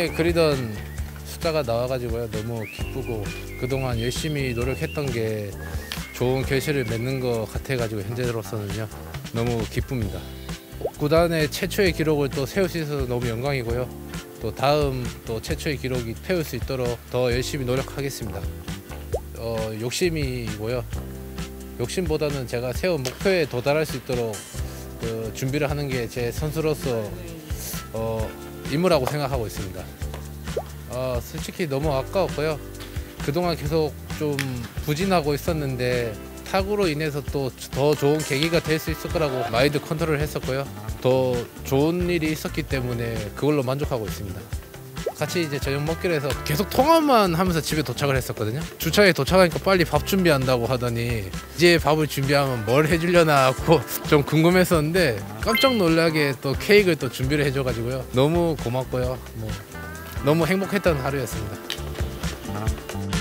꿈에 그리던 숫자가 나와가지고요. 너무 기쁘고 그동안 열심히 노력했던 게 좋은 결실을 맺는 것 같아가지고 현재로서는요. 너무 기쁩니다. 구단의 최초의 기록을 또 세울 수 있어서 너무 영광이고요. 또 다음 또 최초의 기록이 세울 수 있도록 더 열심히 노력하겠습니다. 욕심이고요. 욕심보다는 제가 세운 목표에 도달할 수 있도록 준비를 하는 게 제 선수로서 임무라고 생각하고 있습니다. 솔직히 너무 아까웠고요. 그동안 계속 좀 부진하고 있었는데 타구로 인해서 또 더 좋은 계기가 될 수 있을 거라고 마인드 컨트롤을 했었고요. 더 좋은 일이 있었기 때문에 그걸로 만족하고 있습니다. 같이 이제 저녁 먹기로 해서 계속 통화만 하면서 집에 도착을 했었거든요. 주차에 도착하니까 빨리 밥 준비한다고 하더니 이제 밥을 준비하면 뭘 해주려나 하고 좀 궁금했었는데 깜짝 놀라게 또 케이크를 또 준비를 해줘가지고요. 너무 고맙고요. 너무 행복했던 하루였습니다.